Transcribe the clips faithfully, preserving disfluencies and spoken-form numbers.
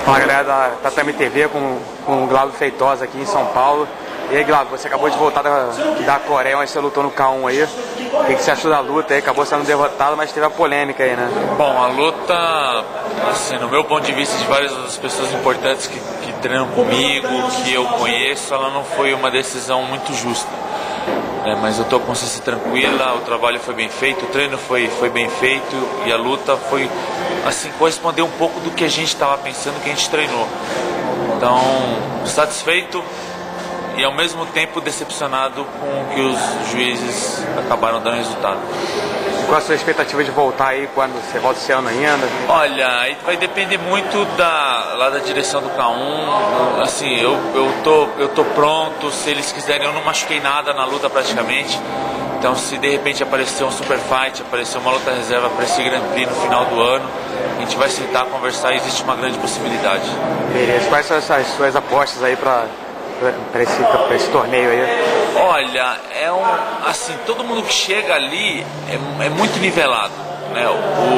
Fala, galera da, da T M T V com, com o Glauco Feitosa aqui em São Paulo. E aí, Glauco, você acabou de voltar da, da Coreia, mas você lutou no K um aí. O que, que você achou da luta aí? Acabou sendo derrotado, mas teve a polêmica aí, né? Bom, a luta, assim, no meu ponto de vista, de várias das pessoas importantes que, que treinam comigo, que eu conheço, ela não foi uma decisão muito justa. É, mas eu estou com consciência tranquila, o trabalho foi bem feito, o treino foi, foi bem feito e a luta foi, assim, correspondeu um pouco do que a gente estava pensando, que a gente treinou. Então, satisfeito e ao mesmo tempo decepcionado com o que os juízes acabaram dando resultado. Qual a sua expectativa de voltar aí quando você volta esse ano ainda? Olha, aí vai depender muito da, lá da direção do K um. Assim, eu, eu, tô, eu tô pronto, se eles quiserem, eu não machuquei nada na luta praticamente. Então, se de repente aparecer um super fight, aparecer uma luta reserva para esse Grand Prix no final do ano, a gente vai sentar, conversar e existe uma grande possibilidade. Beleza. Quais são as suas apostas aí para para esse, pra esse torneio aí? Olha, é um, assim, todo mundo que chega ali é, é muito nivelado, né? O,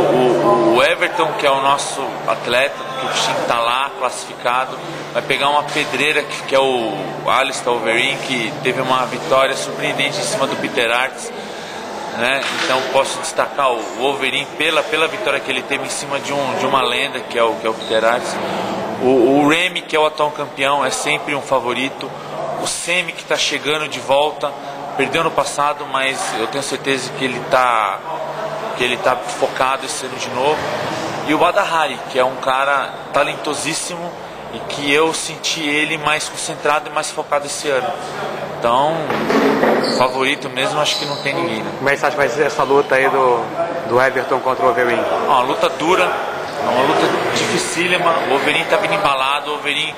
o, o Everton, que é o nosso atleta, que o bichinho está lá, classificado, vai pegar uma pedreira que, que é o Alistair Overeem, que teve uma vitória surpreendente em cima do Peter Aerts, né? Então posso destacar o Overeem pela, pela vitória que ele teve em cima de, um, de uma lenda, que é o, que é o Peter Aerts. O, o Remy, que é o atual campeão, é sempre um favorito. O Semi, que está chegando de volta, perdeu no passado, mas eu tenho certeza que ele está que ele tá focado esse ano de novo. E o Badahari, que é um cara talentosíssimo e que eu senti ele mais concentrado e mais focado esse ano. Então, favorito mesmo, acho que não tem ninguém, né? Como é que você acha que vai ser essa luta aí do, do Everton contra o Overeem? Uma luta dura, é uma luta dificílima. O Overeem está vindo embalado, o Overeem,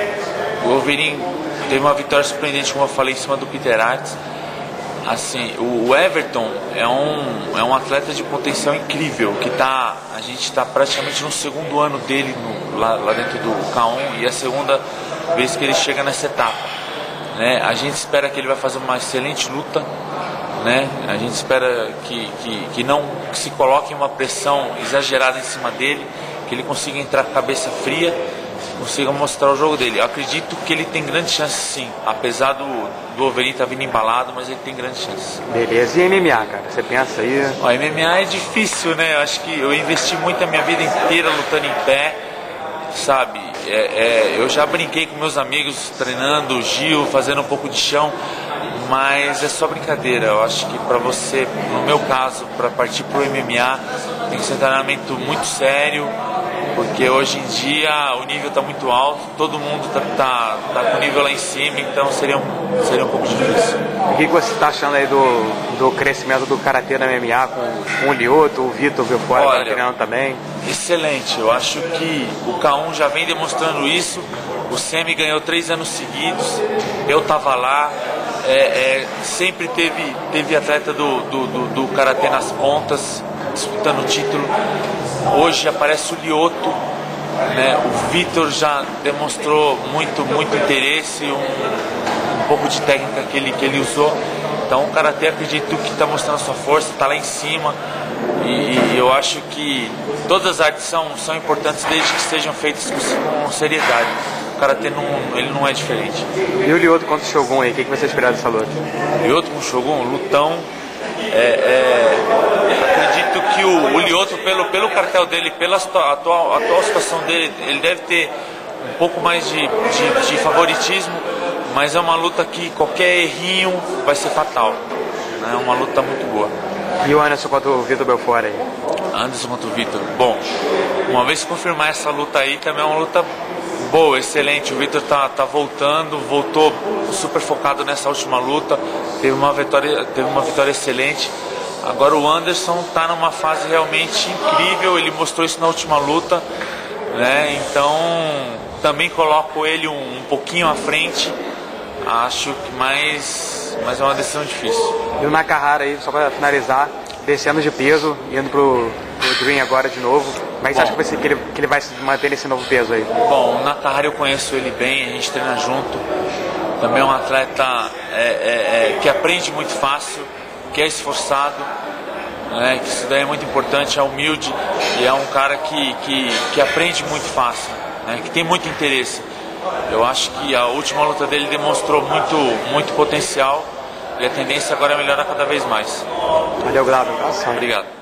o Overeem teve uma vitória surpreendente, como eu falei, em cima do Peter Aerts. Assim, o Everton é um, é um atleta de potencial incrível, que tá, a gente está praticamente no segundo ano dele no, lá, lá dentro do K um, e é a segunda vez que ele chega nessa etapa, né? A gente espera que ele vai fazer uma excelente luta, né? A gente espera que, que, que não que se coloque uma pressão exagerada em cima dele, que ele consiga entrar com a cabeça fria, consiga mostrar o jogo dele. Eu acredito que ele tem grande chance, sim, apesar do, do Overeem estar vindo embalado, mas ele tem grande chance. Beleza. E M M A, cara? Você pensa aí? O M M A é difícil, né? Eu acho que eu investi muito a minha vida inteira lutando em pé, sabe? É, é, eu já brinquei com meus amigos treinando, o Gil, fazendo um pouco de chão, mas é só brincadeira. Eu acho que para você, no meu caso, para partir para o M M A, tem que ser um treinamento muito sério, porque hoje em dia o nível está muito alto, todo mundo está tá, tá com o nível lá em cima, então seria um, seria um pouco difícil. O que você está achando aí do, do crescimento do Karatê na M M A com, com o Lyoto, o Vitor Belfort tá treinando também? Excelente, eu acho que o K um já vem demonstrando isso. O Semi ganhou três anos seguidos, eu estava lá, é, é, sempre teve, teve atleta do, do, do, do Karatê nas pontas, disputando o título. Hoje aparece o Lyoto, né? O Vitor já demonstrou muito, muito interesse, um, um pouco de técnica que ele, que ele usou. Então o Karatê, acredito que está mostrando sua força, está lá em cima. E, e eu acho que todas as artes são, são importantes desde que sejam feitas com, com seriedade. O Karatê não, ele não é diferente. E o Lyoto contra o Shogun aí, o que, que você espera dessa luta? Lyoto com o Shogun, lutão. É, é, acredito que o, o Lyoto, pelo, pelo cartel dele, pela atual, atual situação dele, ele deve ter um pouco mais de, de, de favoritismo, mas é uma luta que qualquer errinho vai ser fatal, né? É uma luta muito boa. E o Anderson contra o Vitor Belfort aí? Anderson contra o Vitor. Bom, uma vez que confirmar essa luta aí, também é uma luta boa, excelente. O Vitor tá, tá voltando, voltou super focado nessa última luta, teve uma vitória, teve uma vitória excelente. Agora o Anderson tá numa fase realmente incrível, ele mostrou isso na última luta, né? Então também coloco ele um, um pouquinho à frente, acho que mais, mas é uma decisão difícil. E o Nakahara aí, só para finalizar, descendo de peso, indo pro, pro Dream agora de novo. Como é que você acha que, vai ser, que, ele, que ele vai se manter nesse novo peso aí? Bom, o Nakahara eu conheço ele bem, a gente treina junto. Também é um atleta é, é, é, que aprende muito fácil, que é esforçado, né, que isso daí é muito importante, é humilde e é um cara que, que, que aprende muito fácil. né, que tem muito interesse. Eu acho que a última luta dele demonstrou muito, muito potencial e a tendência agora é melhorar cada vez mais. Valeu, Glauber. Abração. Obrigado.